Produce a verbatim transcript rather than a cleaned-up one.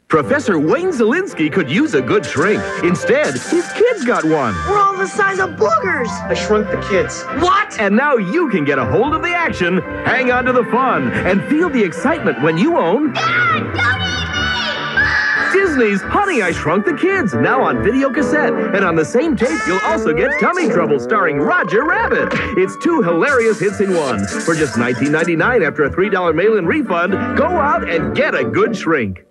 Professor Wayne Zielinski could use a good shrink. Instead, his kids got one. We're all the size of boogers. I shrunk the kids. What? And now you can get a hold of the action, hang on to the fun, and feel the excitement when you own... Dad, don't eat me! Disney's Honey, I Shrunk the Kids, now on video cassette. And on the same tape, you'll also get Tummy Trouble starring Roger Rabbit. It's two hilarious hits in one. For just nineteen ninety-nine after a three dollar mail-in refund, go out and get a good shrink.